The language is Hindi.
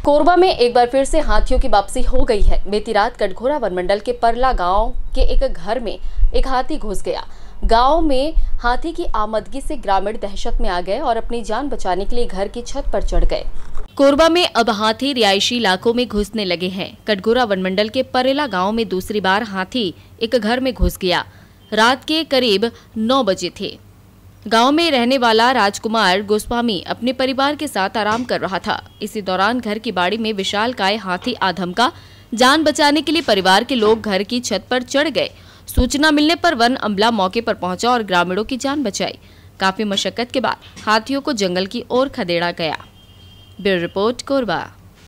कोरबा में एक बार फिर से हाथियों की वापसी हो गई है। बीती रात कटघोरा वनमंडल के परला गांव के एक घर में एक हाथी घुस गया। गांव में हाथी की आमदगी से ग्रामीण दहशत में आ गए और अपनी जान बचाने के लिए घर की छत पर चढ़ गए। कोरबा में अब हाथी रिहायशी इलाकों में घुसने लगे हैं। कटघोरा वनमंडल के परेला गांव में दूसरी बार हाथी एक घर में घुस गया। रात के करीब 9 बजे थे। गांव में रहने वाला राजकुमार गोस्वामी अपने परिवार के साथ आराम कर रहा था। इसी दौरान घर की बाड़ी में विशालकाय हाथी आधमका। जान बचाने के लिए परिवार के लोग घर की छत पर चढ़ गए। सूचना मिलने पर वन अमला मौके पर पहुंचा और ग्रामीणों की जान बचाई। काफी मशक्कत के बाद हाथियों को जंगल की ओर खदेड़ा गया। Bureau report, Korba.